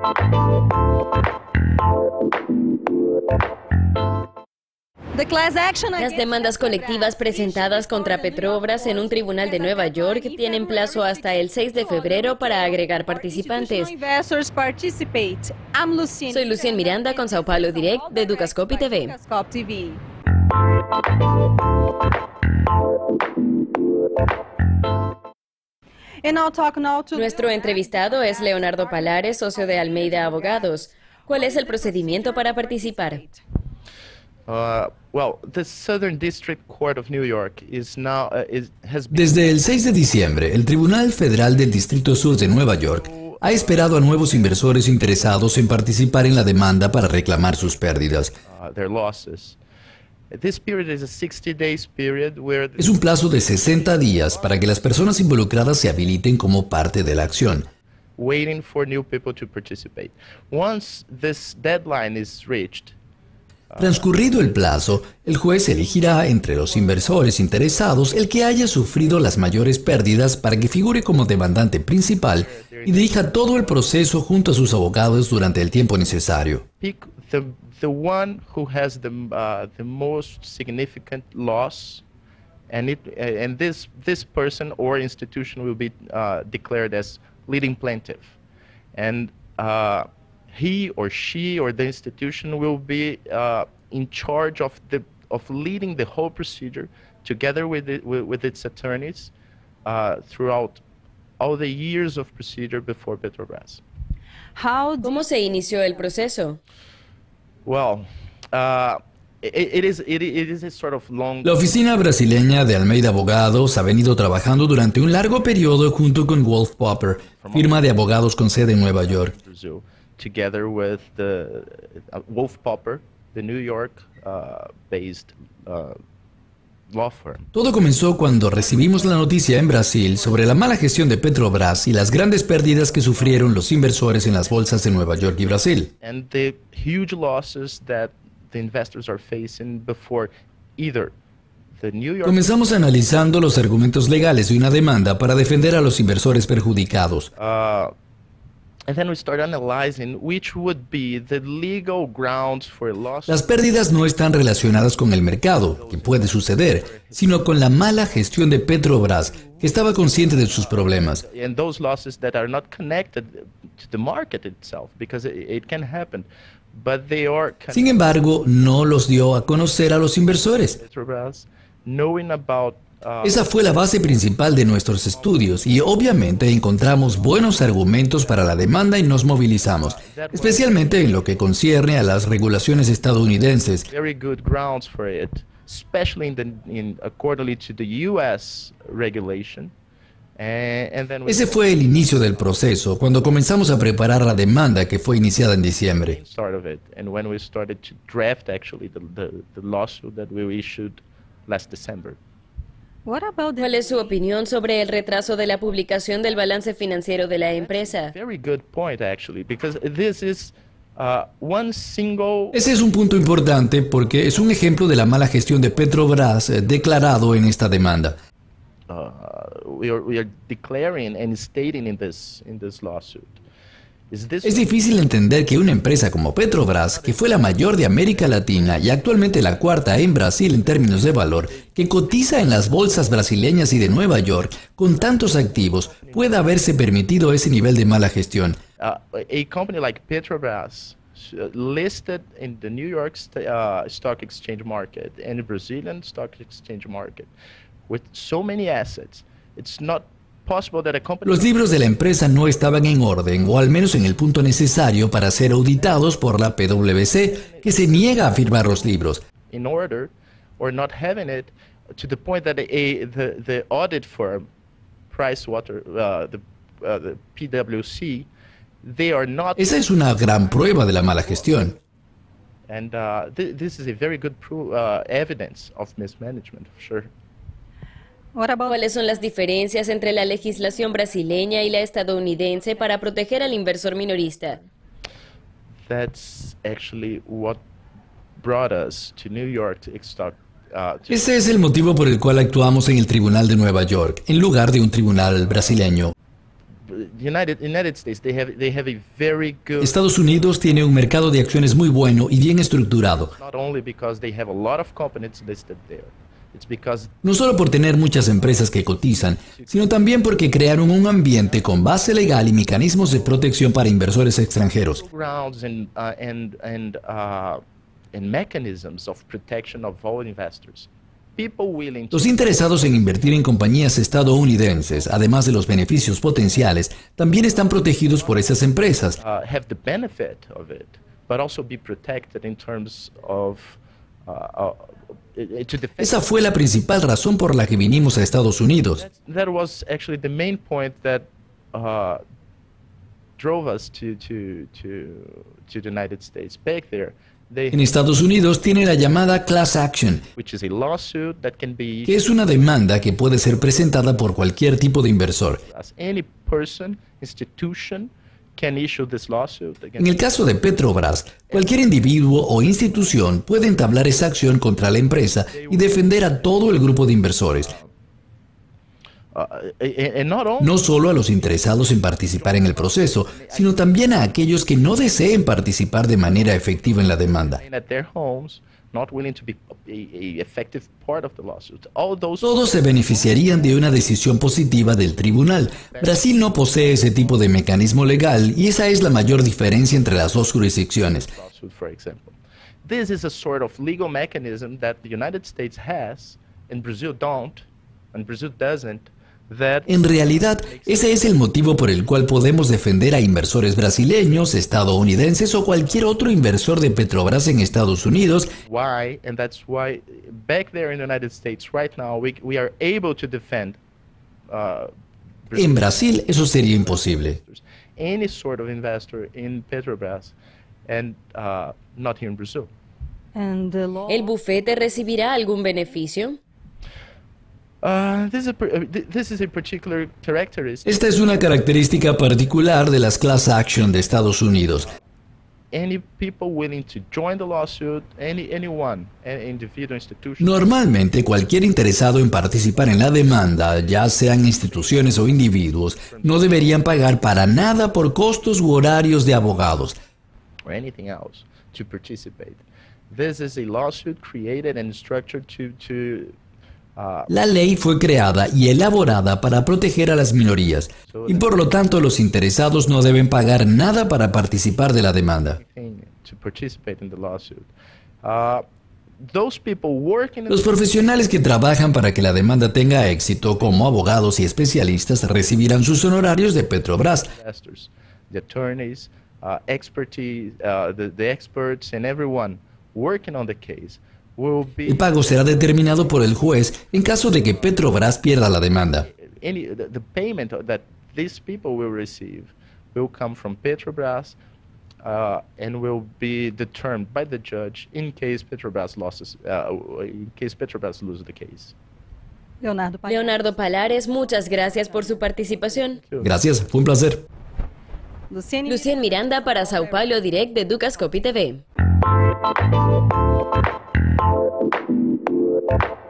Las demandas colectivas presentadas contra Petrobras en un tribunal de Nueva York tienen plazo hasta el 6 de febrero para agregar participantes. Soy Lucien Miranda con Sao Paulo Direct de Dukascopy TV. Nuestro entrevistado es Leonardo Palares, socio de Almeida Abogados. ¿Cuál es el procedimiento para participar? Desde el 6 de diciembre, el Tribunal Federal del Distrito Sur de Nueva York ha esperado a nuevos inversores interesados en participar en la demanda para reclamar sus pérdidas. Es un plazo de 60 días para que las personas involucradas se habiliten como parte de la acción. Transcurrido el plazo, el juez elegirá entre los inversores interesados el que haya sufrido las mayores pérdidas para que figure como demandante principal y dirija todo el proceso junto a sus abogados durante el tiempo necesario. The one who has the most significant loss, and this person or institution will be declared as leading plaintiff, and he or she or the institution will be in charge of leading the whole procedure together with its attorneys throughout all the years of procedure before Petrobras. ¿Cómo se inició el proceso? La oficina brasileña de Almeida Abogados ha venido trabajando durante un largo periodo junto con Wolf Popper, firma de abogados con sede en Nueva York. Together with Wolf Popper, the New York-based law firm. Todo comenzó cuando recibimos la noticia en Brasil sobre la mala gestión de Petrobras y las grandes pérdidas que sufrieron los inversores en las bolsas de Nueva York y Brasil. And the huge losses that the investors are facing before either the New York. Comenzamos analizando los argumentos legales de una demanda para defender a los inversores perjudicados. And then we start analyzing which would be the legal grounds for a lawsuit. Las pérdidas no están relacionadas con el mercado, que puede suceder, sino con la mala gestión de Petrobras, que estaba consciente de sus problemas. And those losses that are not connected to the market itself, because it can happen, but they are. Sin embargo, no los dio a conocer a los inversores. Petrobras, knowing about. Esa fue la base principal de nuestros estudios y obviamente encontramos buenos argumentos para la demanda y nos movilizamos, especialmente en lo que concierne a las regulaciones estadounidenses. Very good grounds for it, especially accordingly to the US regulation. Ese fue el inicio del proceso, cuando comenzamos a preparar la demanda que fue iniciada en diciembre. ¿Cuál es su opinión sobre el retraso de la publicación del balance financiero de la empresa? Ese es un punto importante porque es un ejemplo de la mala gestión de Petrobras declarado en esta demanda. We are declaring and stating in this lawsuit. Es difícil entender que una empresa como Petrobras, que fue la mayor de América Latina y actualmente la cuarta en Brasil en términos de valor, que cotiza en las bolsas brasileñas y de Nueva York, con tantos activos, pueda haberse permitido ese nivel de mala gestión. A company like Petrobras, listed in the New York Stock Exchange market and the Brazilian Stock Exchange market, with so many assets, it's not. Los libros de la empresa no estaban en orden, o al menos en el punto necesario para ser auditados por la PwC, que se niega a firmar los libros. In order, or not having it, to the point that the audit firm, the PwC, they are not. Esa es una gran prueba de la mala gestión. And this is a very good evidence of mismanagement, for sure. ¿Cuáles son las diferencias entre la legislación brasileña y la estadounidense para proteger al inversor minorista? That's actually what brought us to New York Ese es el motivo por el cual actuamos en el Tribunal de Nueva York, en lugar de un tribunal brasileño. Estados Unidos tiene un mercado de acciones muy bueno y bien estructurado. No solo por tener muchas empresas que cotizan, sino también porque crearon un ambiente con base legal y mecanismos de protección para inversores extranjeros. Los interesados en invertir en compañías estadounidenses, además de los beneficios potenciales, también están protegidos por esas empresas. Esa fue la principal razón por la que vinimos a Estados Unidos. En Estados Unidos tiene la llamada class action, que es una demanda que puede ser presentada por cualquier tipo de inversor. En el caso de Petrobras, cualquier individuo o institución puede entablar esa acción contra la empresa y defender a todo el grupo de inversores. No solo a los interesados en participar en el proceso, sino también a aquellos que no deseen participar de manera efectiva en la demanda. Todos se beneficiarían de una decisión positiva del tribunal. Brasil no posee ese tipo de mecanismo legal y esa es la mayor diferencia entre las dos jurisdicciones. This is a sort of legal mechanism that the United States has and Brazil don't, and Brazil doesn't. En realidad, ese es el motivo por el cual podemos defender a inversores brasileños, estadounidenses o cualquier otro inversor de Petrobras en Estados Unidos. En Brasil, eso sería imposible. ¿El bufete recibirá algún beneficio? Esta es una característica particular de las class action de Estados Unidos. Normalmente, cualquier interesado en participar en la demanda, ya sean instituciones o individuos, no deberían pagar para nada por costos u horarios de abogados. La ley fue creada y elaborada para proteger a las minorías, y por lo tanto los interesados no deben pagar nada para participar de la demanda. Los profesionales que trabajan para que la demanda tenga éxito, como abogados y especialistas, recibirán sus honorarios de Petrobras. El pago será determinado por el juez en caso de que Petrobras pierda la demanda. The payment that these people will receive will come from Petrobras and will be determined by the judge in case Petrobras loses the case. Leonardo Palares, muchas gracias por su participación. Gracias, fue un placer. Lucien Miranda para Sao Paulo Direct de Dukascopy TV.